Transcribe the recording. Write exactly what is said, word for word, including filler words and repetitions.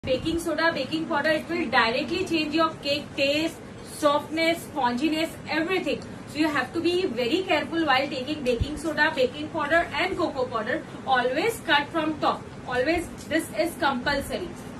Baking soda, baking powder, it will directly change your cake taste, softness, sponginess, everything. So you have to be very careful while taking baking soda, baking powder and cocoa powder. Always cut from top. Always, this is compulsory.